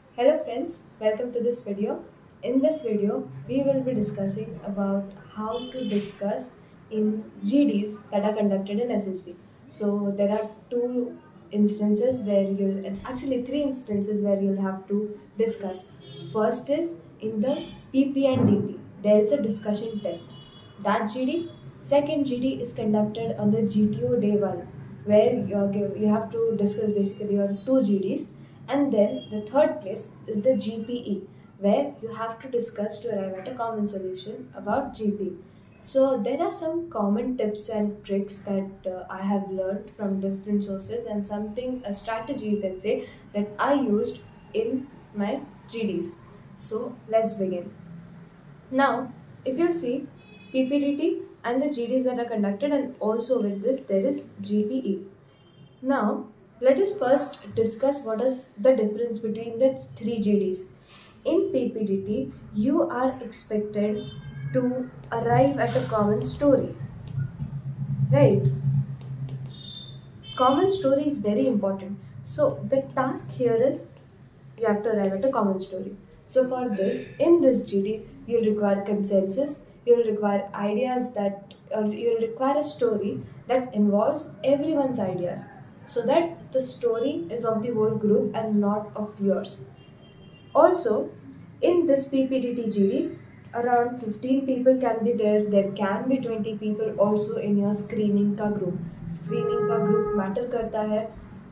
Hello friends, welcome to this video. In this video, we will be discussing about how to discuss in GDs that are conducted in SSB. So there are two instances where actually three instances where you'll have to discuss. First is in the PP and DP. There is a discussion test. That GD. Second GD is conducted on the GTO day 1 where you have to discuss basically on two GDs. And then the third place is the GPE, where you have to discuss to arrive at a common solution about GP. So there are some common tips and tricks that I have learned from different sources and a strategy you can say that I used in my GDs. So let's begin. Now, if you'll see PPDT and the GDs that are conducted, and also with this there is GPE. Now, let us first discuss what is the difference between the three GDs. In PPDT, you are expected to arrive at a common story, right? Common story is very important. So the task here is you have to arrive at a common story. So for this, in this GD, you'll require consensus, you'll require you'll require a story that involves everyone's ideas, so that the story is of the whole group and not of yours. Also, in this PPDT GD, around 15 people can be there. There can be 20 people also in your screening का group. Screening का group matter करता है,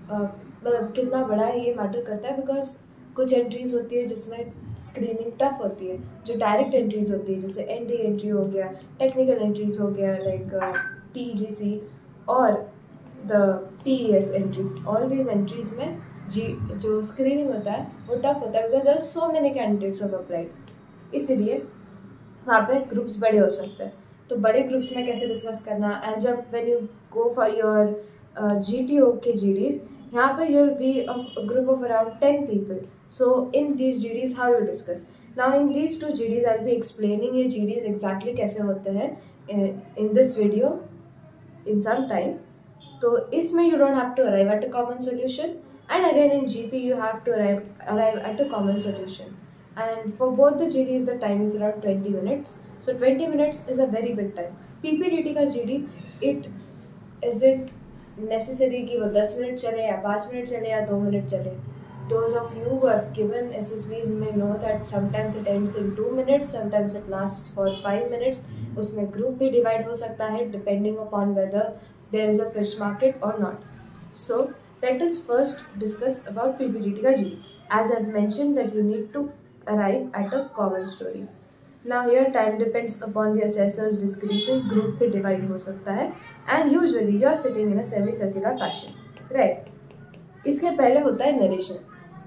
मतलब कितना बड़ा है ये matter करता है, because कुछ entries होती है जिसमें स्क्रीनिंग टफ होती है, जो डायरेक्ट एंट्रीज होती है जैसे NDA एंट्री हो गया, टेक्निकल एंट्रीज हो गया लाइक TGC और the TES entries. All these entries में जो स्क्रीनिंग होता है वो टफ होता है because there are so many candidates have applied. इसलिए वहाँ पे ग्रुप्स बड़े हो सकते हैं. तो बड़े ग्रुप्स में कैसे डिस्कस करना, एंड जब when you go for your GTO के GDs, यहाँ पे you'll be a group of around 10 people. So in these GDs how you discuss. Now in these two GDs I'll be explaining ये GDs exactly कैसे होते हैं in this video in some time. तो इसमें you don't have to arrive at a common solution, and again in GP you have to arrive at a common solution. And for both the GDs the time is around 20 minutes. So 20 minutes is a very big time. PPDT का GD it isn't necessary कि वो 10 minute चले या 5 minute चले या 2 minute चले. Those of you who have given SSBs may know that sometimes it ends in 2 minutes, sometimes it lasts for 5 minutes. उसमें group भी divide हो सकता है depending upon whether there is a fish market or not. So let us first discuss about PPDT का GD. As I've mentioned that you need to arrive at a common story. Now here time depends upon the assessor's discretion. Group पे divide हो सकता है, and usually you are sitting in a semi-circular fashion, right? इसके पहले होता है narration.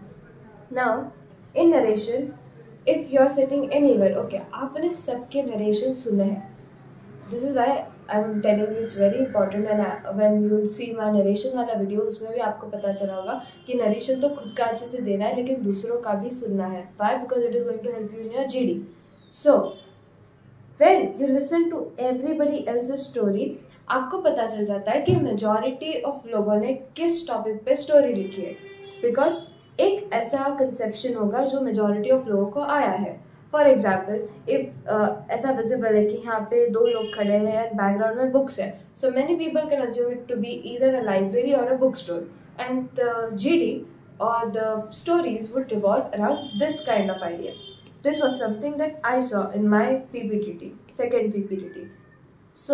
Now in narration, if you are sitting anywhere, okay, आपने सबके narration सुने हैं. This is why I'm telling you it's very important, and when you'll see my narration वाला video उसमें भी आपको पता चला होगा कि narration तो खुद का अच्छे से देना है लेकिन दूसरों का भी सुनना है. Why? Because it is going to help you in your GD. So when you listen to everybody else's story, आपको पता चल जाता है कि majority of लोगों ने किस topic पे story लिखी है, because एक ऐसा conception होगा जो majority of लोगों को आया है. फॉर एग्जाम्पल इफ ऐसा विजिबल है कि यहाँ पे 2 लोग खड़े हैं एंड बैकग्राउंड में बुक्स है, so many people can assume it to be either a library or a book store, and the GD or the stories would revolve around this kind of idea. This was something that I saw in my PPDT, second PPDT. So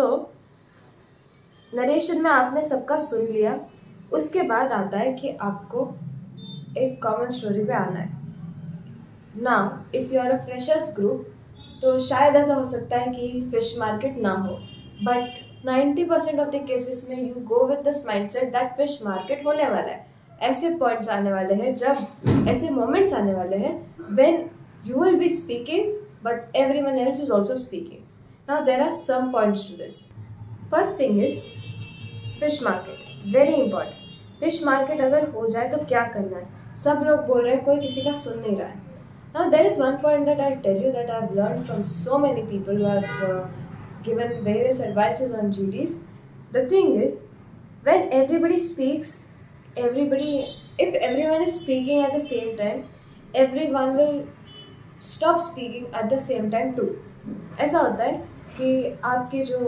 narration में आपने सबका सुन लिया, उसके बाद आता है कि आपको एक कॉमन स्टोरी पे आना है. Now, if you are a freshers group, तो शायद ऐसा हो सकता है कि fish market ना हो, but 90% of the cases में you go with this mindset that fish market होने वाला है. ऐसे points आने वाले हैं, जब ऐसे moments आने वाले हैं when you will be speaking but everyone else is also speaking. Now there are some points to this. First thing is fish market, very important. Fish market अगर हो जाए तो क्या करना है? सब लोग बोल रहे हैं, कोई किसी का सुन नहीं रहा है. Now there is one point that I'll tell you that I've learned from so many people who have given various advices on GDs. The thing is, when everybody speaks, if everyone is speaking at the same time, everyone will stop speaking at the same time too. ऐसा होता है कि आपके जो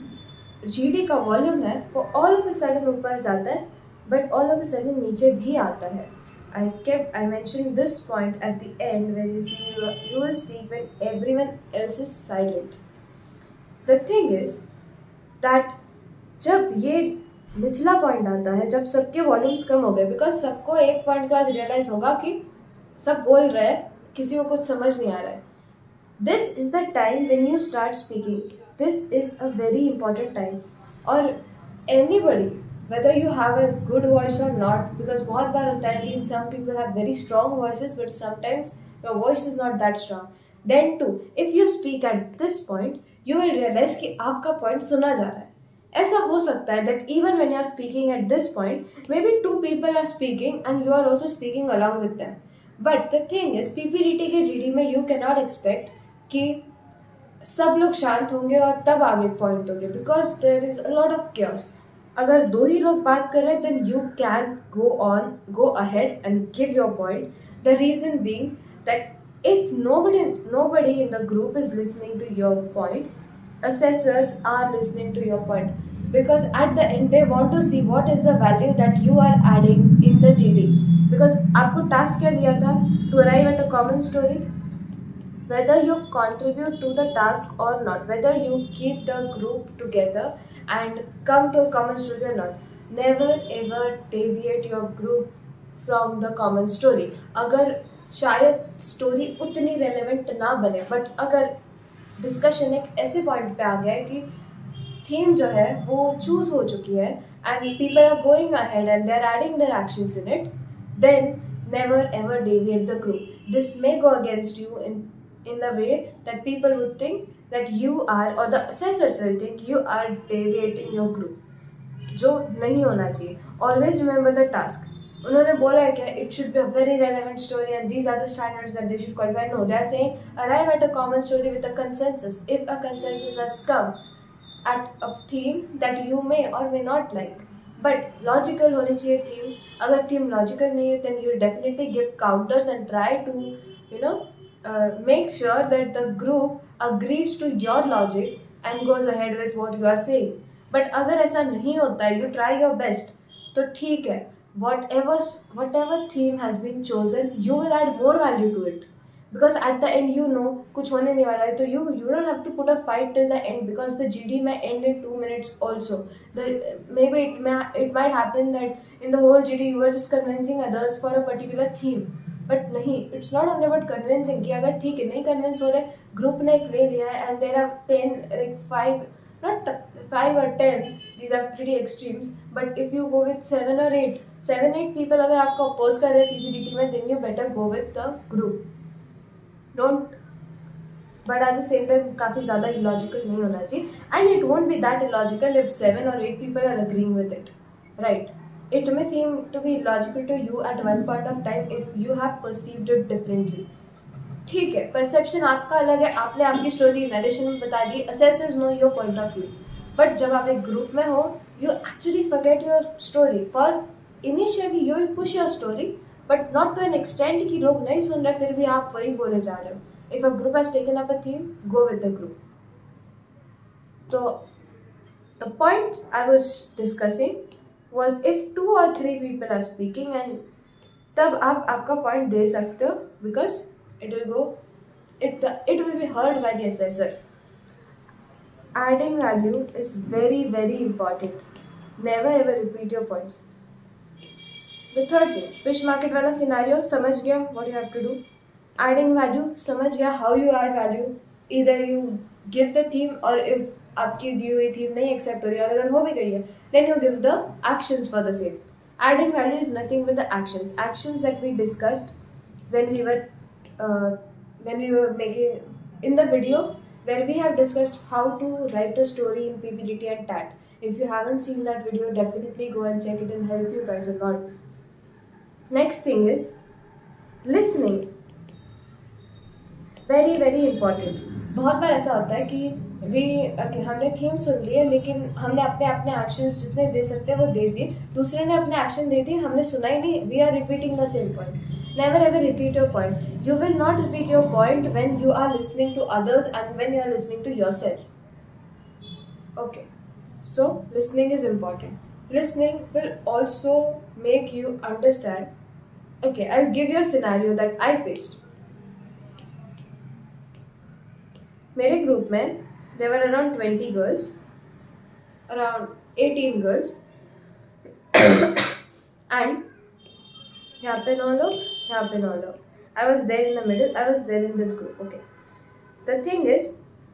GD का volume है वो all of a sudden ऊपर जाता है but all of a sudden नीचे भी आता है. I mentioned this point at the end where you see you will speak when everyone else is silent. The thing is that जब ये निचला पॉइंट आता है, जब सबके वॉल्यूम्स कम हो गए, बिकॉज सबको एक पॉइंट के बाद रियलाइज होगा कि सब बोल रहे हैं, किसी को कुछ समझ नहीं आ रहा है. This is the time when you start speaking. This is a very important time. और anybody whether you have a good voice or not, because बहुत बार होता है कि some people have very strong voices but sometimes your voice is not that strong. Then too, if you speak at this point, you will realize कि आपका point सुना जा रहा है. ऐसा हो सकता है that even when you are speaking at this point, maybe 2 people are speaking and you are also speaking along with them. But the thing is, PPDT के GD में you cannot expect कि सब लोग शांत होंगे और तब आप एक point दोगे, because there is a lot of chaos. अगर 2 ही लोग बात कर रहे हैं then you can go ahead and give your point. The reason being that if nobody in the group is listening to your point, assessors are listening to your point, because at the end they want to see what is the value that you are adding in the GD. Because आपको task क्या दिया था? To arrive at a common story. Whether you contribute to the task or not, whether you keep the group together and come to a common story or not, never ever deviate your group from the common story. अगर शायद story उतनी relevant ना बने, but अगर discussion एक ऐसे point पे आ गया है कि थीम जो है वो चूज हो चुकी है and people are going ahead and they are adding their actions in it, then never ever deviate the group. This may go against you in the way that people would think that you are, or the assessors will think you are deviating your group, जो नहीं होना चाहिए. Always remember the task. उन्होंने बोला है क्या? It should be a very relevant story and these are the standards that they should qualify. No, they are saying arrive at a common story with a consensus. If a consensus has come at a theme that you may or may not like, but logical होनी चाहिए theme. अगर theme logical नहीं है then you will definitely give counters and try to make sure that the group agrees to your logic and goes ahead with what you are saying. But अगर ऐसा नहीं होता है, you try your best, तो ठीक है, whatever theme has been chosen, you will add more value to it. Because at the end you know कुछ होने नहीं वाला है, तो you don't have to put a fight till the end, because the GD may end in 2 minutes also. Maybe it might happen that in the whole GD you were just convincing others for a particular theme. But नहीं, it's not only about convincing कि अगर ठीक है नहीं convince हो रहे, group ने एक ले लिया है and there are 10 like 5, not 5 or 10, these are pretty extremes, but if you go with 7 or 8 people अगर आपको oppose कर रहे हैं PPDT में, then you better go with the group. Don't, but at the same time काफ़ी ज़्यादा illogical नहीं होना चाहिए, and it won't be that illogical if 7 or 8 people are agreeing with it, right? It may seem to be illogical to you at one point of time if you have perceived it differently. ठीक है, perception आपका अलग है, आपने आपकी story narration में बता दी, assessors know your point of view, but जब आप एक ग्रुप में हो, you actually forget your story. For initially you will push your story, but not to an extent कि लोग नहीं सुन रहे फिर भी आप वही बोले जा रहे हो. If a group has taken up a theme, go with the group. So the point I was discussing was if 2 or 3 people are speaking, and तब आप आपका point दे सकते हो, because it will be heard by the assessors. Adding value is very very important. Never ever repeat your points. The third thing, fish market वाला scenario समझ गया what you have to do. Adding value समझ गया how you add value. Either you give the theme, or if आपकी दी हुई theme नहीं accept हो रही और अगर हो भी गई है, then you give the actions for the same. Adding value is nothing but the actions that we discussed when we were making in the video where we have discussed how to write a story in PPDT and TAT. If you haven't seen that video, definitely go and check it and help you guys a lot. Next thing is listening. Very very important. बहुत बार ऐसा होता है कि हमने theme सुन ली है लेकिन हमने अपने एक्शंस जितने दे सकते हैं वो दे दिए, दूसरे ने अपने एक्शन दे दिए, हमने सुना ही नहीं, we are repeating the same point. Never ever repeat your point. You will not repeat your point when you are listening to others and when you are listening to yourself. Okay, so listening is important. Listening will also make you understand. Okay, I'll give you a scenario that I faced. मेरे group में there were around 20 girls, around 18 girls, and यहाँ पे 9 लोग, यहाँ पे 9 लोग. I was there in the middle. I was there in this group. Okay. The thing is,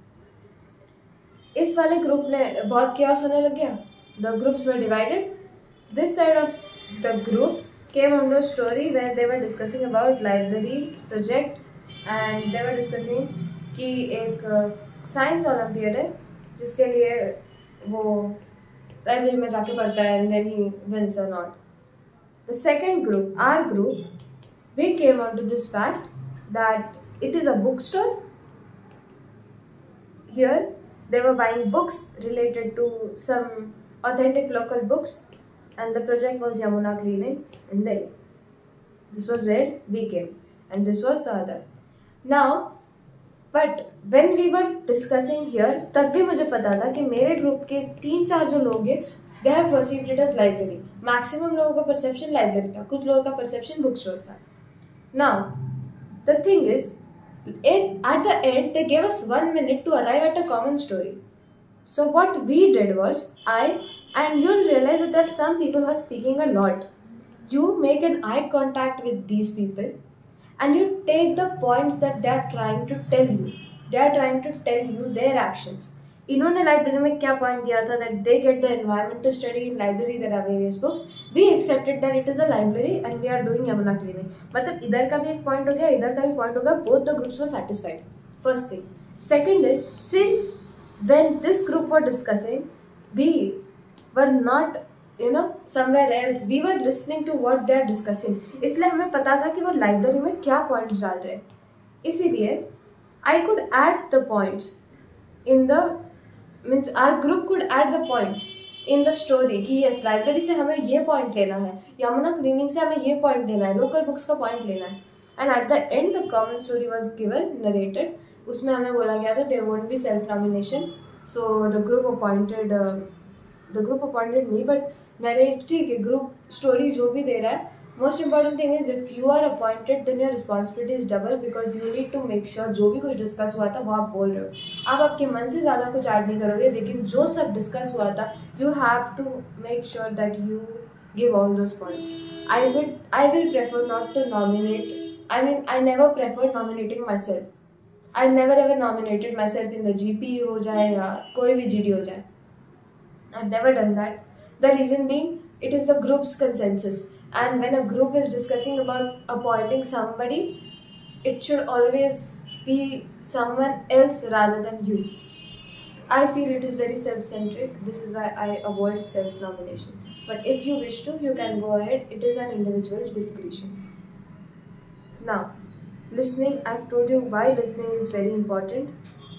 इस वाले ग्रुप में बहुत chaos होने लग गया. The groups were divided. This side of the group came on a story where they were discussing about library project, and they were discussing कि एक science Olympiad है जिसके लिए वो लाइब्रेरी में जाके पढ़ता है and then he wins or not. The second group, our group, we came onto this fact that it is a bookstore. Here they were buying books related to some authentic local books, and the project was Yamuna cleaning in Delhi. This was where we came, and this was the other. Now, but when we were discussing here, तब भी मुझे पता था कि मेरे group के 3-4 जो लोग हैं, they have perceived it as library. Maximum लोगों का perception library था, कुछ लोगों का perception bookstore था. Now, the thing is, at the end they gave us 1 minute to arrive at a common story. So what we did was, and you'll realize that there are some people who are speaking a lot. You make an eye contact with these people, and you take the points that they are trying to tell you. They are trying to tell you their actions. इन्होंने library में क्या point दिया था, that they get the environment to study in library, there are various books. We accepted that it is a library and we are doing Yamuna cleaning. मतलब इधर का भी एक पॉइंट हो गया, इधर का भी पॉइंट हो गया. Both the groups were satisfied. First thing. Second is, since when this group were discussing, we were not somewhere else, we were listening to what they are discussing. इसलिए हमें पता था कि वो लाइब्रेरी में क्या पॉइंट्स डाल रहे हैं. इसीलिए I could add the points in the means our group could add the points in the story कि yes, लाइब्रेरी से हमें ये पॉइंट लेना है, यमुना क्लीनिंग से हमें ये पॉइंट लेना है, लोकल बुक्स का पॉइंट लेना है. And at the end the common story was given, narrated. उसमें हमें बोला गया था there won't be self nomination, so the group appointed me. But narrative ठीक है, ग्रुप स्टोरी जो भी दे रहा है, most important thing is if you are appointed then your responsibility is double, because you need to make sure जो भी कुछ डिस्कस हुआ था वो आप बोल रहे हो. आप आपके मन से ज़्यादा कुछ ऐड नहीं करोगे, लेकिन जो सब डिस्कस हुआ था you have to make sure that you give all those points. I will prefer not to nominate. I mean, I never preferred nominating myself. I never ever nominated myself in the GP हो जाए या कोई भी GD हो जाए. I've never done that. The reason being, it is the group's consensus. And when a group is discussing about appointing somebody, it should always be someone else rather than you. I feel it is very self-centric. This is why I avoid self-nomination. But if you wish to, you can go ahead. It is an individual's discretion. Now, listening. I've told you why listening is very important.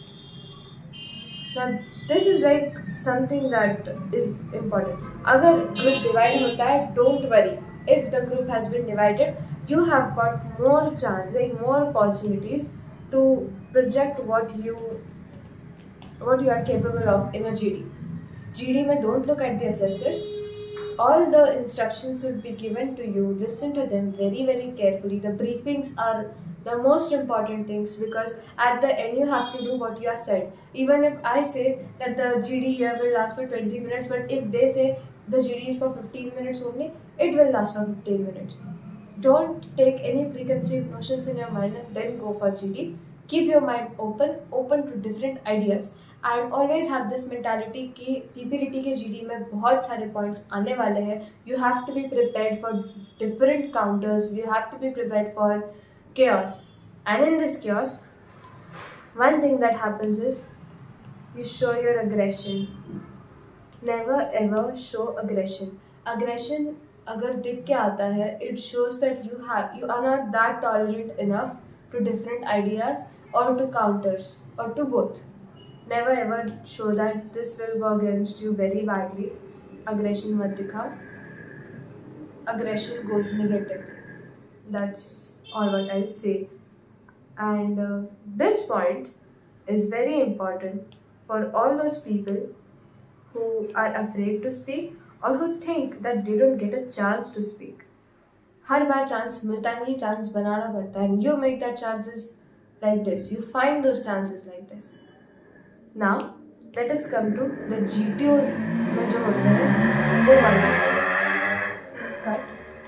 Now, this is like something that is important. अगर group divide होता है, don't worry. If the group has been divided, you have got more chance, like more opportunities to project what you are capable of in a GD. GD में don't look at the assessors. All the instructions will be given to you. Listen to them very, very carefully. The briefings are the most important things, because at the end you have to do what you are said. Even if I say that the GD here will last for 20 minutes, but if they say the GD is for 15 minutes only, it will last for 15 minutes. Don't take any preconceived notions in your mind and then go for GD. Keep your mind open to different ideas, and always have this mentality कि PPRT के GD में बहुत सारे points आने वाले हैं. You have to be prepared for different counters. You have to be prepared for chaos. And in this chaos, one thing that happens is you show your aggression. Never ever show aggression. Aggression अगर दिख के आता है, it shows that you are not that tolerant enough to different ideas or to counters or to both. Never ever show that. This will go against you very badly. Aggression मत दिखाओ. Aggression goes negative. That's all what I'll say. And this point is very important for all those people who are afraid to speak or who think that they don't get a chance to speak. हर बार chance मिलता नहीं, chance बनाना पड़ता है. You make that chances like this. You find those chances like this. Now let us come to the GTOs में जो होते हैं वो वाले chances. Cut.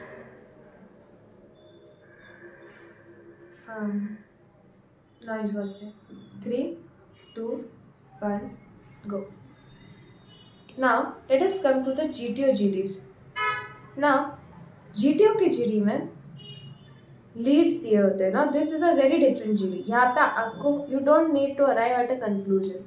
Noise was there. 3, 2, 1, go. Now let us come to the GTO GDs. Now GTO के GD में leads दिए होते हैं ना. This is a very different GD. यहाँ पे आपको you don't need to arrive at a conclusion.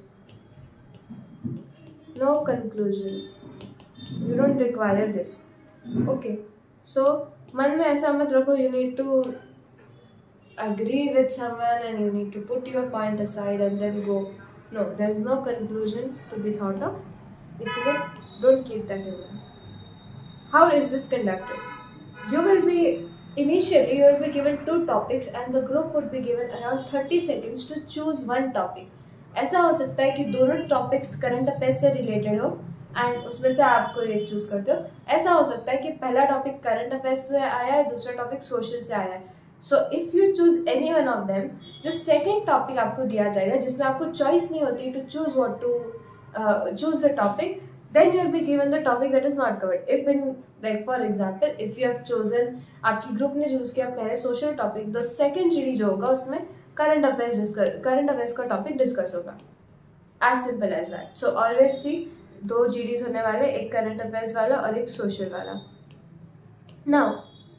No conclusion. You don't require this. Okay. So मन में ऐसा मत रखो you need to agree with someone and you need to put your point aside and then go. No, there is no conclusion to be thought of. इसलिए don't keep that in mind. How is this conducted? You will be given 2 topics and the group would be given around 30 seconds to choose one topic. ऐसा हो सकता है कि दोनों topics current affairs से related हो and उसमें से आप कोई एक चूज करते हो. ऐसा हो सकता है कि पहला टॉपिक करंट अफेयर्स से आया है, दूसरा टॉपिक सोशल से आया है. So if you choose any one of them, जो सेकेंड टॉपिक आपको दिया जाएगा जिसमें आपको चॉइस नहीं होती to choose what to choose the topic, then you will be given the topic that is not covered. If in, like for example, if you have chosen, आपकी group ने choose किया पहले सोशल टॉपिक, तो second GD जो होगा उसमें current affairs का topic discuss होगा. As simple as that. So always see 2 GDs होने वाले, एक करंट अफेयर्स वाला और एक सोशल वाला. Now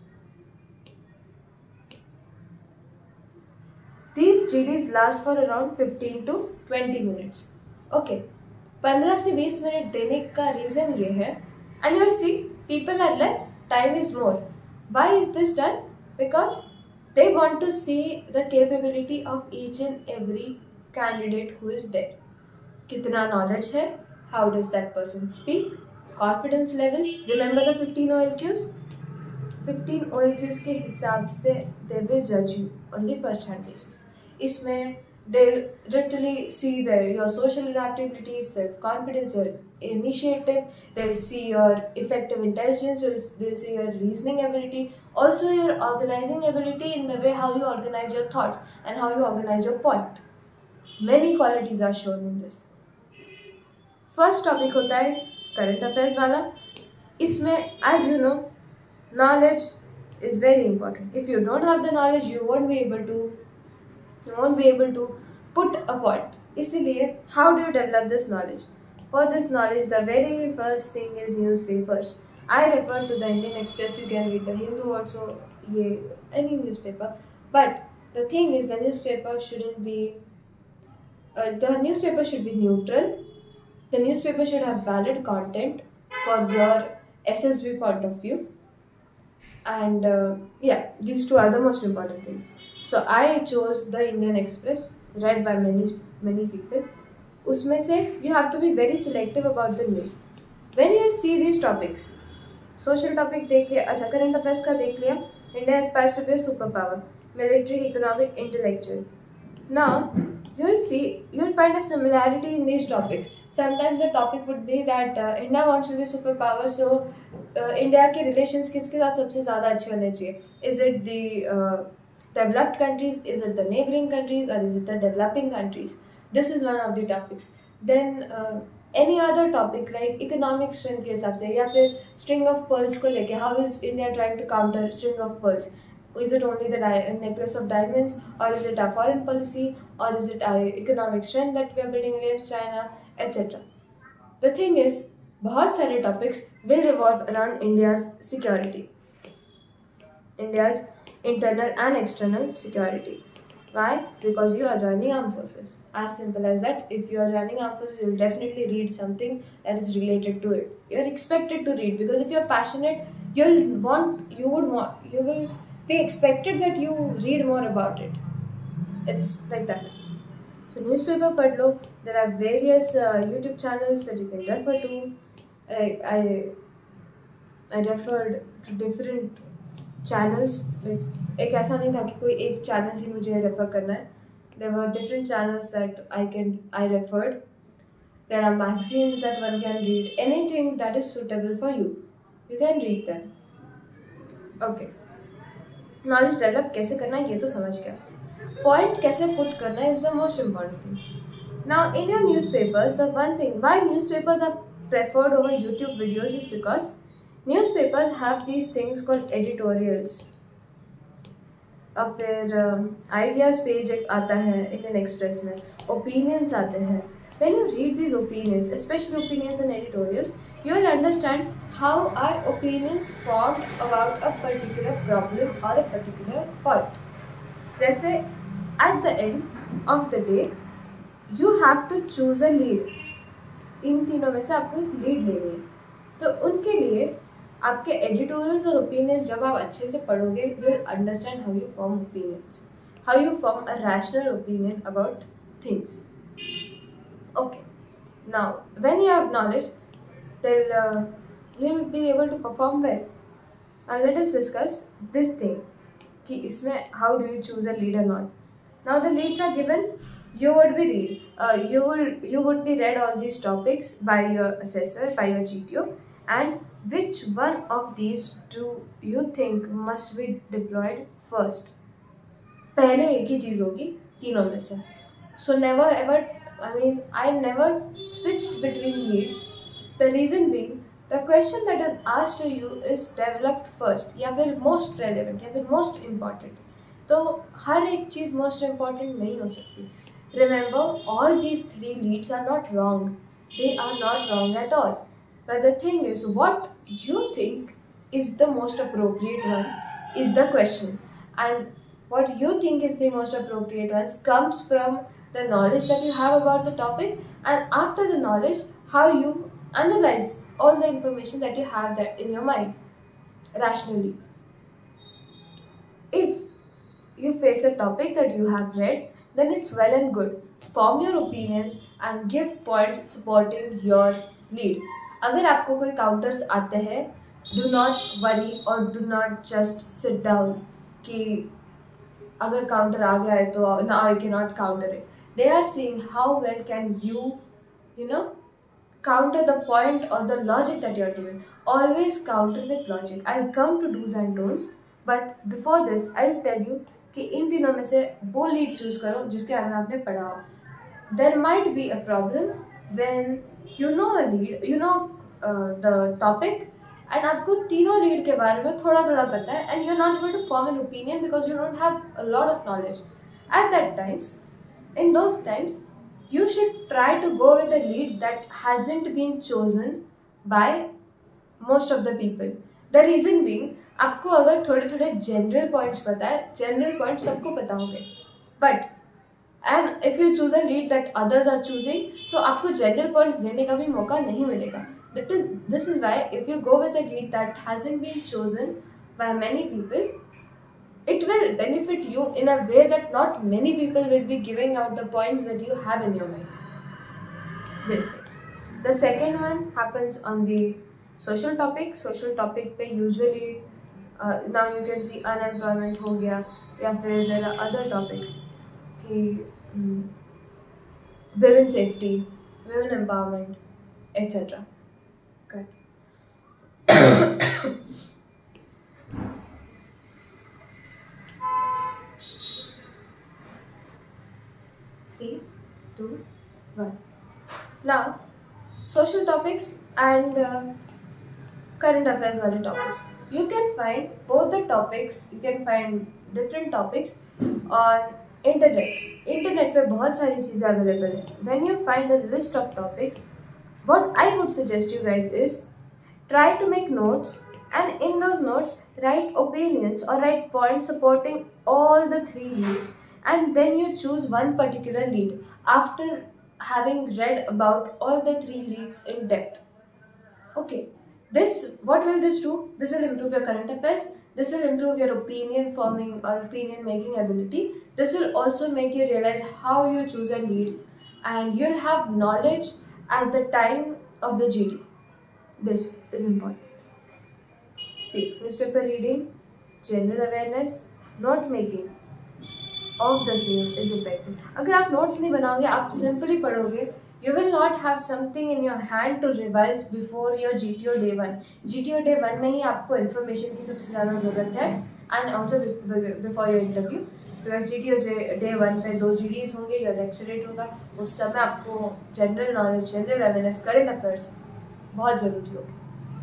these GDs last for around 15 to 20 minutes. Okay. 15 से 20 मिनट देने का रीजन ये है, and you will see people are less, time is more. Why is this done? Because they want to see the capability of each and every candidate who is there. कितना knowledge है, how does that person speak, confidence levels. Remember the 15 OLQs. 15 OLQs के हिसाब से they will जज you on the first hand basis. इसमें they'll literally see your social adaptability, self-confidence, your initiative. They'll see your effective intelligence. They'll see your reasoning ability. Also your organizing ability in the way how you organize your thoughts and how you organize your point. Many qualities are shown in this. First topic होता है current affairs वाला. इसमें as you know, knowledge is very important. If you don't have the knowledge, you won't be able to put a point. इसीलिए how do you develop this knowledge? For this knowledge, the very first thing is newspapers. I refer to the Indian Express. You can read the Hindu also, any newspaper. But the thing is, the newspaper should be neutral. The newspaper should have valid content for your SSB point of view. And these 2 are the most important things. So I chose the Indian Express, read by many people. उसमें से you have to be very selective about the news. When you see these topics, social topic देख लिया, अच्छा current affairs का देख लिया, India aspires to be a superpower, military, economic, intellectual. Now you'll find a similarity in these topics. Sometimes the topic would be that India wants to be a superpower, so India के relations किसके साथ सबसे ज़्यादा अच्छे होने चाहिए? Is it the developed countries, is it the neighboring countries, or is it the developing countries? This is one of the topics. Then any other topic like economic strength के हिसाब से, या फिर string of pearls को लेके, how is India trying to counter string of pearls? Is it only the necklace of diamonds, or is it our foreign policy, or is it our economic strength that we are building against China, etc. The thing is, बहुत सारे topics will revolve around India's security, India's internal and external security. Why? Because you are joining armed forces. As simple as that. If you are joining armed forces, you will definitely read something that is related to it. You are expected to read, because if you are passionate, you will be expected that you read more about it. It's like that. So newspaper पढ़ लो. There are various YouTube channels that you can refer to. I referred to different channels like एक ऐसा नहीं था कि कोई एक channel ही मुझे refer करना है. There were different channels that I referred. There are magazines that one can read. Anything that is suitable for you, you can read them. Okay. Knowledge develop कैसे करना है ये तो समझ गया. Point कैसे put करना is the most important thing. Now in your newspapers, the one thing why newspapers are preferred over YouTube videos is because newspapers have these things called editorials. और फिर आइडियाज़ पेज एक आता है Indian express में, opinions आते हैं. When you read these opinions, especially opinions and editorials, you will understand how our opinions formed about a particular problem or a particular point. जैसे at the end of the day, you have to choose a lead. इन तीनों में से आपको lead लेनी है. तो उनके लिए आपके एडिटोरियल्स और ओपिनियंस जब आप अच्छे से पढ़ोगे, you will understand how you form opinions, how you form a rational opinion about things. Okay, now when you have knowledge, then you will be able to perform well. And let us discuss this thing कि इसमें how do you choose a lead or not. Now the leads are given. You would be read all these topics by your assessor, by your GTO, and which one of these do you think must be deployed first? पहले एक ही चीज़ होगी तीनों में से. So never ever, I never switched between leads. The reason being, the question that is asked to you is developed first, या फिर most relevant, या फिर most important. तो हर एक चीज़ most important नहीं हो सकती. Remember, all these three leads are not wrong. They are not wrong at all. But the thing is, what you think is the most appropriate one is the question. And what you think is the most appropriate one comes from the knowledge that you have about the topic, and after the knowledge, how you analyze all the information that you have there in your mind rationally. If you face a topic that you have read, then it's well and good. Form your opinions and give points supporting your lead. अगर आपको कोई counters आते हैं, do not worry or do not just sit down कि अगर counter आ गया है तो now I cannot counter it. They are seeing how well can you counter the point or the logic that you are given. Always counter with logic. I'll come to do's and don'ts, but before this I'll tell you कि इन तीनों में से वो lead choose करो जिसके बारे में आपने पढ़ा हो. There might be a problem when you know a lead, the topic, and आपको तीनों लीड के बारे में थोड़ा थोड़ा पता है, and you're not able to form an opinion because you don't have a lot of knowledge. In those times, you should try to go with a lead that hasn't been chosen by most of the people. The reason being, आपको अगर थोड़े थोड़े general points पता है, general points सबको पता होंगे, but and if you choose a lead that others are choosing, तो आपको जनरल पॉइंट्स देने का भी मौका नहीं मिलेगा. This is why if you go with a lead that hasn't been chosen by many people, it will benefit you in a way that not many people will be giving out the points that you have in your mind. This thing. The second one happens on the social topic. Social topic पे usually now you can see unemployment हो गया, या फिर there are other topics कि women safety, women empowerment, etc. Good. 3, 2, 1. Now, social topics and current affairs wale topics. You can find both the topics. You can find different topics on internet. Internet पे बहुत सारी चीज़ें available है. When you find the list of topics, what I would suggest you guys is try to make notes, and in those notes write opinions or write points supporting all the three leads, and then you choose one particular lead after having read about all the three leads in depth. Okay. What will this do? This will improve your current affairs. This will improve your opinion forming or opinion making ability. This will also make you realize how you choose a lead, and you'll have knowledge at the time of the GD. This is important. See, newspaper reading, general awareness, note making of the same is effective. अगर आप notes नहीं बनाओगे, आप simply पढ़ोगे, you will not have something in your hand to revise before your GTO day 1. GTO day 1 में ही आपको information की सबसे ज़्यादा ज़रूरत है, and also before your interview, because GTO day 1 पे 2 GDs होंगे, your lecturate होगा, उस समय आपको general knowledge, general awareness, current affairs बहुत ज़रूरी होगी.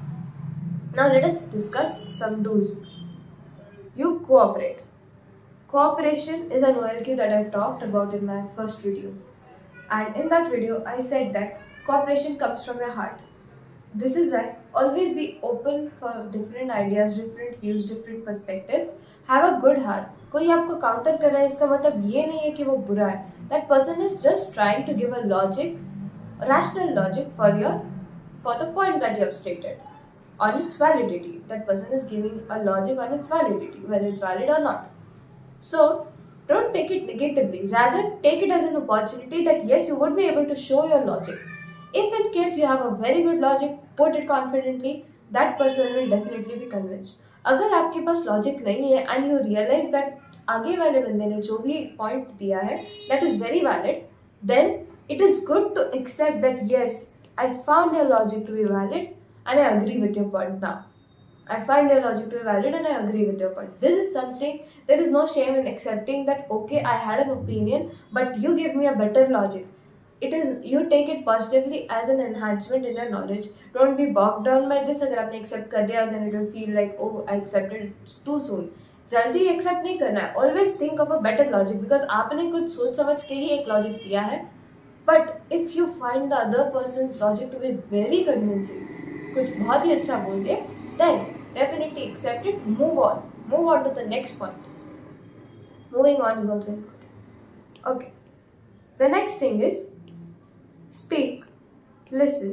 Now let us discuss some do's. You cooperate. Cooperation is an OLQ that I talked about in my first video, and in that video I said that cooperation comes from your heart. This is why always be open for different ideas, different views, different perspectives. Have a good heart. कोई आपको counter कर रहा है, इसका मतलब ये नहीं है कि वो बुरा है. That person is just trying to give a logic, rational logic for the point that you have stated, on its validity. That person is giving a logic on its validity, whether it's valid or not. So don't take it negatively, rather take it as an opportunity that yes, you would be able to show your logic. If in case you have a very good logic, put it confidently, that person will definitely be convinced. अगर आपके पास logic नहीं है and you realize that आगे वाले बंदे ने जो भी point दिया है that is very valid, then it is good to accept that yes, I found your logic to be valid and I agree with your point now. I find your logic to be valid and I agree with your point. This is something, there is no shame in accepting that okay, I had an opinion but you give me a better logic. It is, you take it positively as an enhancement in your knowledge. Don't be bogged down by this. अगर आपने accept कर दिया then it will feel like oh, I accepted it too soon. जल्दी accept नहीं करना है. Always think of a better logic, because आपने कुछ सोच समझ के ही एक logic दिया है. But if you find the other person's logic to be very convincing, कुछ बहुत ही अच्छा बोल दिए, then definitely accept it, move on to the next point. Moving on is also important. Okay, the next thing is speak, listen,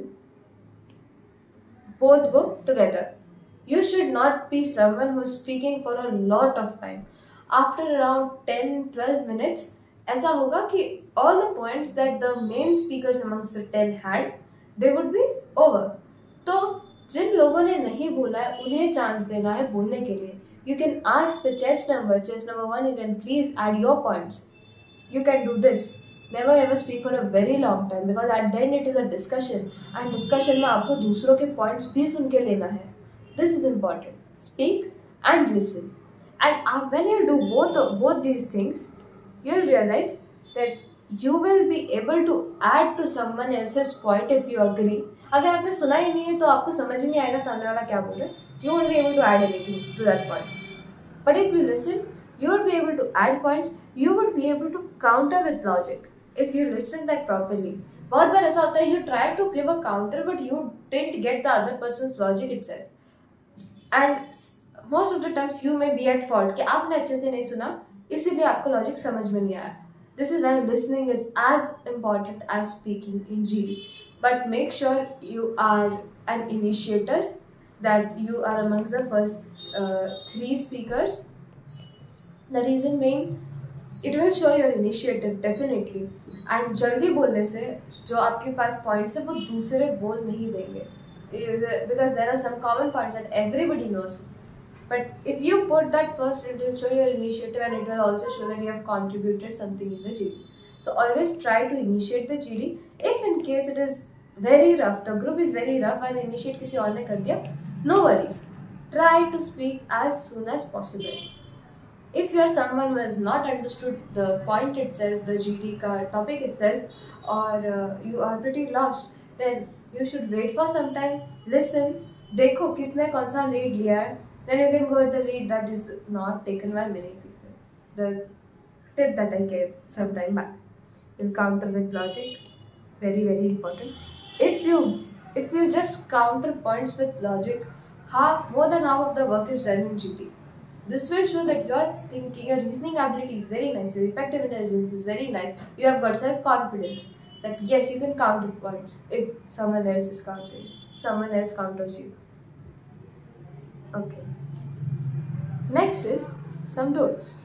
both go together. You should not be someone who is speaking for a lot of time. After around 10-12 minutes, ऐसा होगा कि all the points that the main speakers amongst the 10 had, they would be over. तो जिन लोगों ने नहीं बोला है उन्हें चांस देना है बोलने के लिए. You can ask the chess number 1, you can please add your points. You can do this. Never ever speak for a very long time, because at the end it is a discussion, and discussion में आपको दूसरों के points भी सुन के लेना है. This is important. Speak and listen. And when you do both these things, you'll realize that you will be able to add to someone else's point if you agree. अगर आपने सुना ही नहीं है तो आपको समझ ही नहीं आएगा सामने वाला क्या बोल रहा है. You won't be able to add anything to that point. But if you listen, you will be able to add points. You would be able to counter with logic if you listen that properly. बहुत बार ऐसा होता है, you try to give a counter but you didn't get the other person's logic itself. And most of the times you may be at fault कि आपने अच्छे से नहीं सुना, इसीलिए आपको logic समझ में नहीं आया. This is why listening is as important as speaking in GD. But make sure you are an initiator, that you are amongst the first 3 speakers. The reason being, it will show your initiative definitely. And जल्दी बोलने से जो आपके पास points है वो दूसरे बोल नहीं देंगे, because there are some common points that everybody knows. But if you put that first, it will show your initiative and it will also show that you have contributed something in the GD. So always try to initiate the GD. If in case it is very rough, the group is very rough and initiate किसी और ने कर दिया, no worries. Try to speak as soon as possible. If you are someone who has not understood the point itself, the GD का topic itself, or you are pretty lost, then you should wait for some time, listen, देखो किसने कौन सा lead लिया है, then you can go with the lead that is not taken by many people. The tip that I gave some time back. You'll counter with logic. Very, very important. If you just counter points with logic, more than half of the work is done in GD. This will show that your thinking, your reasoning ability is very nice, your effective intelligence is very nice, you have got self-confidence that yes, you can counter points if someone else is countering, someone else counters you. Okay. Next is some don'ts.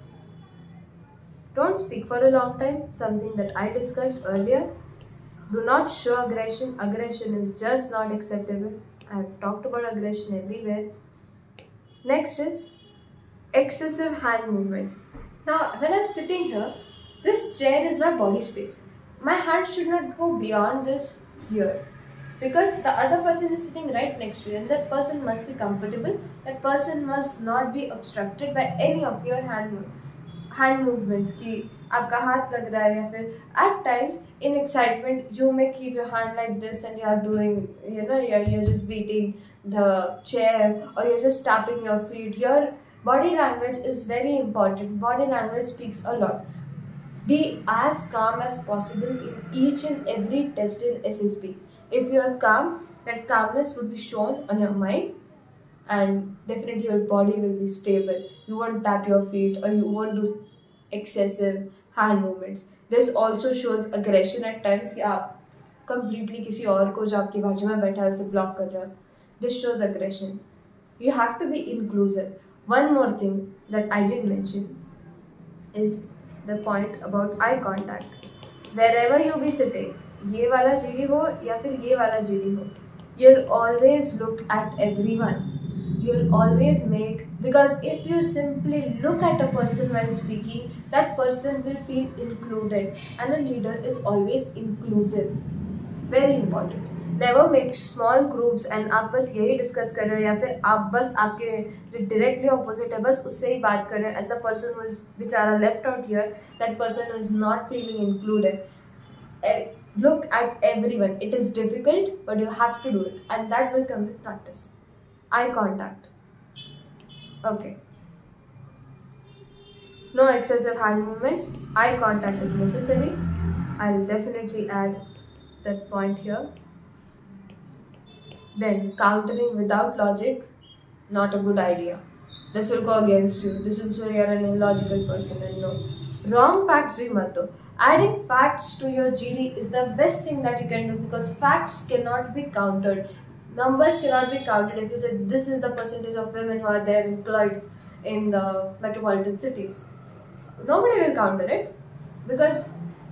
Don't speak for a long time, something that I discussed earlier. Do not show aggression. Aggression is just not acceptable. I have talked about aggression everywhere. Next is excessive hand movements. Now, when I'm sitting here, this chair is my body space. My hand should not go beyond this here, because the other person is sitting right next to you and that person must be comfortable. That person must not be obstructed by any of your hand movements कि आपका हाथ लग रहा है या फिर at times in excitement you may keep your hand like this and you are doing, you're just beating the chair or you're just tapping your feet. Your body language is very important. Body language speaks a lot. Be as calm as possible in each and every test in SSB. If you are calm, that calmness would be shown on your mind and definitely your body will be stable. You won't tap your feet or you won't do excessive hand movements. This also shows aggression at times कि आप completely किसी और को जो आपके बाजू में बैठा है उसे block कर रहे हो. This shows aggression. You have to be inclusive. One more thing that I didn't mention is the point about eye contact. Wherever you be sitting, ये वाला GD हो या फिर ये वाला GD हो, you'll always look at everyone. You'll always make, because if you simply look at a person while speaking, that person will feel included, and a leader is always inclusive. Very important. Never make small groups and आप बस यही discuss कर रहे हो या फिर आप बस आपके जो directly opposite है बस उससे ही बात कर रहे हो and the person who is बेचारा left out here, that person is not feeling included. Look at everyone. It is difficult, but you have to do it, and that will come with practice. Eye contact. Okay. No excessive hand movements. Eye contact is necessary. I'll definitely add that point here. Then countering without logic, not a good idea. This will go against you. This will show you're an illogical person, and no. Wrong facts bhi mat do. Adding facts to your GD is the best thing that you can do, because facts cannot be counted. Numbers cannot be counted. If you say this is the percentage of women who are there employed in the metropolitan cities, nobody will counter it because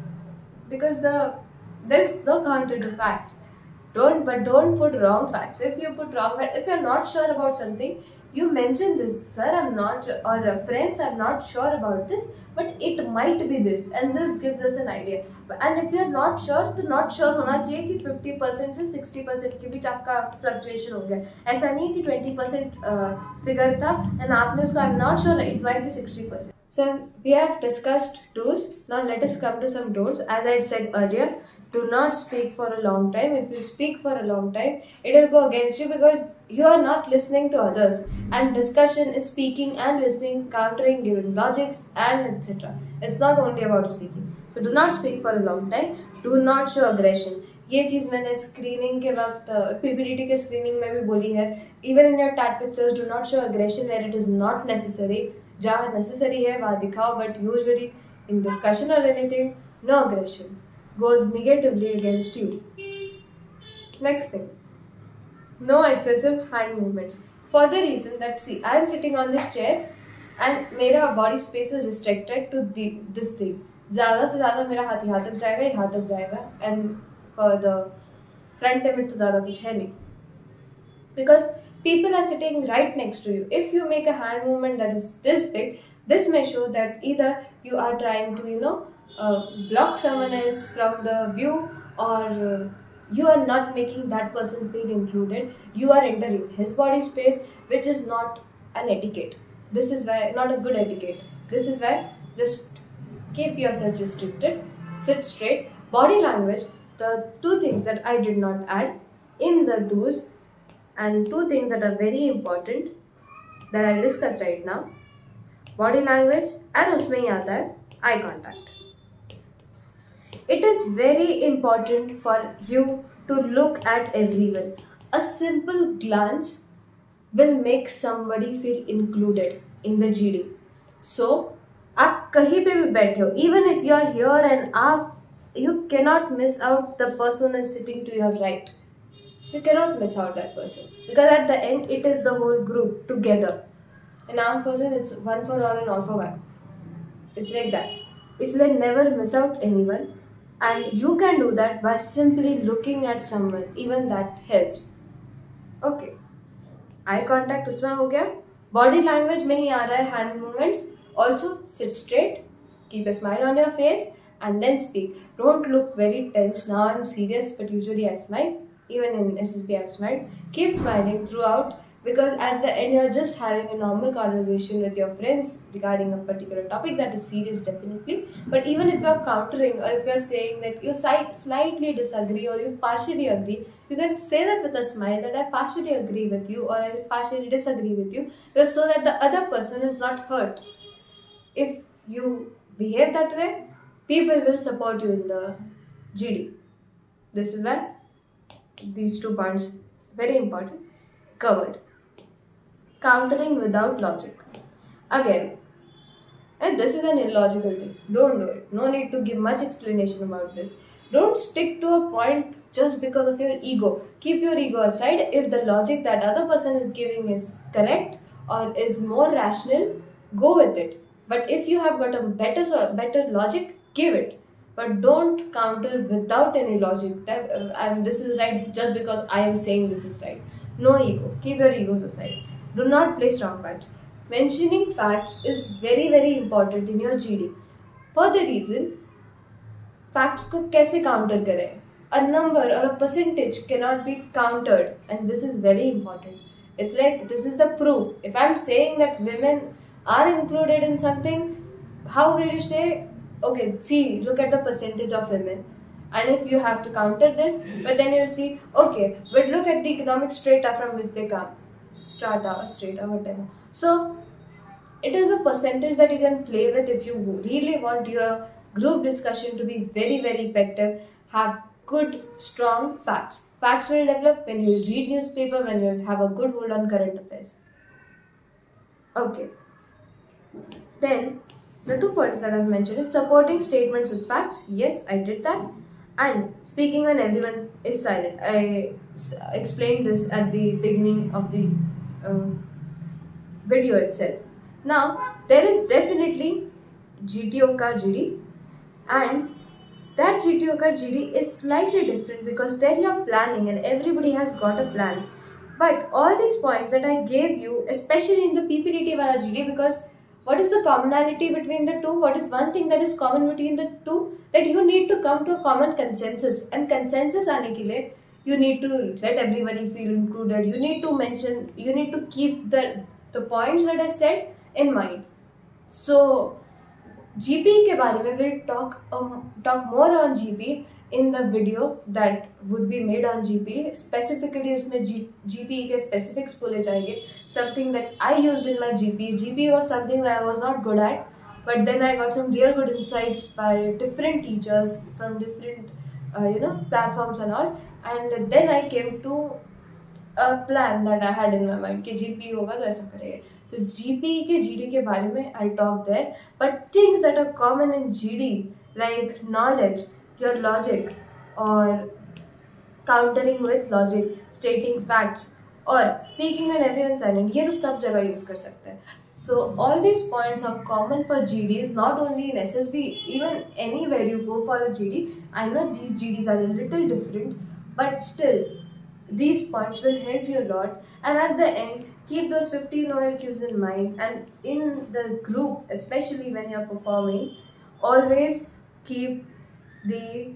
there is no counter to facts. Don't put wrong facts. If you put wrong facts, if you're not sure about something, you mention this, sir, I'm not, or friends, I'm not sure about this, but it might be this, and this gives us an idea. And if you're not sure, तो not sure होना चाहिए कि 50% से 60% के बीच आपका fluctuation हो गया. ऐसा नहीं कि 20% figure था and आपने उसको I'm not sure, it might be 60%. So we have discussed do's. Now let us come to some don'ts. As I had said earlier, do not speak for a long time. If you speak for a long time, it will go against you because you are not listening to others. And discussion is speaking and listening, countering, giving logics, and etc. It's not only about speaking. So do not speak for a long time. Do not show aggression. ये चीज़ मैंने screening के वक्त PPDT के screening में भी बोली है. Even in your TAT pictures, do not show aggression where it is not necessary. जहाँ necessary है वहाँ दिखाओ, but usually in discussion or anything, no aggression goes negatively against you. Next thing, no excessive hand movements. For the reason that, see, I am sitting on this chair and मेरा body space is restricted to this thing. ज़्यादा से ज़्यादा मेरा हाथ यहाँ तक जाएगा, यहाँ तक जाएगा, and for the front limit तो ज़्यादा कुछ है नहीं. Because people are sitting right next to you. If you make a hand movement that is this big, this may show that either you are trying to, block someone else from the view, or you are not making that person feel included. You are entering his body space, which is not an etiquette. This is why, not a good etiquette. This is why, just keep yourself restricted, sit straight. Body language, the two things that I did not add in the do's, and two things that are very important that I'll discuss right now. Body language, and उसमें ही आता है eye contact. It is very important for you to look at everyone. A simple glance will make somebody feel included in the GD. So, आप कहीं पे भी बैठे हो, even if you are here and you cannot miss out the person who is sitting to your right. You cannot miss out that person, because at the end it is the whole group together. In armed forces, it's one for all and all for one. It's like that. It's like never miss out anyone. And you can do that by simply looking at someone. Even that helps. Okay. Eye contact उसमें हो गया. Body language में ही आ रहा है hand movements. Also sit straight, keep a smile on your face and then speak. Don't look very tense. Now I'm serious, but usually I smile. Even in SSB I smile. Keep smiling throughout, because at the end you're just having a normal conversation with your friends regarding a particular topic that is serious, definitely. But even if you're countering, or if you're saying that you slightly disagree or you partially agree, you can say that with a smile, that I partially agree with you or I partially disagree with you, just so that the other person is not hurt. If you behave that way, people will support you in the GD. This is why these 2 points, very important, covered. Countering without logic. Again, and this is an illogical thing. Don't do it. No need to give much explanation about this. Don't stick to a point just because of your ego. Keep your ego aside. If the logic that other person is giving is correct or is more rational, go with it. But if you have got a better logic, give it. But don't counter without any logic. And this is right just because I am saying this is right. No ego. Keep your egos aside. Do not place wrong facts. Mentioning facts is very, very important in your GD. For the reason, facts को कैसे counter करें? A number or a percentage cannot be countered, and this is very important. It's like, this is the proof. If I'm saying that women are included in something, how will you say, okay, see, look at the percentage of women. And if you have to counter this, but then you'll see, okay, but look at the economic strata from which they come. Strata, whatever. So it is a percentage that you can play with if you really want your group discussion to be very, very effective. Have good, strong facts. Facts will develop when you read newspaper, when you have a good hold on current affairs. Okay. Then the 2 points that I've mentioned is supporting statements with facts. Yes, I did that. And speaking when everyone is silent. I explained this at the beginning of the video itself. Now, there is definitely GTO ka GD, and that GTO ka GD is slightly different because there you are planning and everybody has got a plan. But all these points that I gave you, especially in the PPDT wala GD, because what is the commonality between the two? What is one thing that is common between the two? That you need to come to a common consensus, and consensus aane ke liye, you need to let everybody feel included. You need to keep the points that I said in mind. So GP के बारे में we'll talk more on GP in the video that would be made on GP. Specifically उसमें GP के specifics बोले जाएंगे. Something that I used in my GP. GP was something that I was not good at, but then I got some real good insights by different teachers from different platforms and all. And then I came to a plan that I had in my mind कि GP होगा तो ऐसा करेंगे. So GP के GD के बारे में I'll talk there. But things that are common in GD, like knowledge, your logic, or countering with logic, stating facts, or speaking when everyone's silent, ये तो सब जगह use कर सकते हैं. So all these points are common for GDs, not only in SSB, even anywhere you go for a GD. I know these GDs are a little different, but still, these points will help you a lot. And at the end, keep those 15 OLQs in mind, and in the group, especially when you're performing, always keep the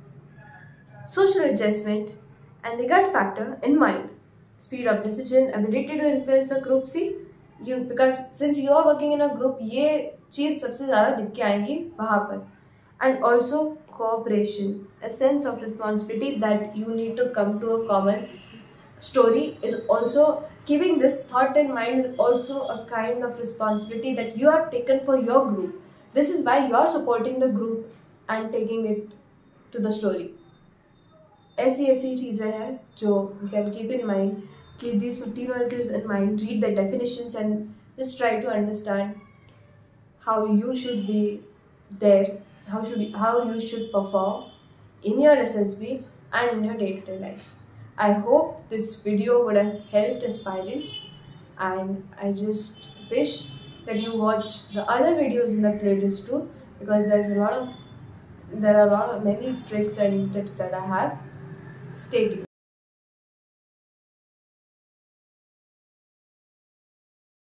social adjustment and the gut factor in mind. Speed of decision, ability to influence a group. See, because since you are working in a group, ये चीज़ सबसे ज़्यादा दिख के आएंगी वहाँ पर. And also cooperation, a sense of responsibility that you need to come to a common story is also, keeping this thought in mind, is also a kind of responsibility that you have taken for your group. This is why you are supporting the group and taking it to the story. ऐसी चीज़ें हैं जो you can keep in mind. Keep these 15 values in mind, read the definitions, and just try to understand how you should be there, how you should perform in your SSB and in your day-to-day life. I hope this video would have helped aspirants, and I just wish that you watch the other videos in the playlist too, because there are a lot of many tricks and tips that I have. Stay tuned.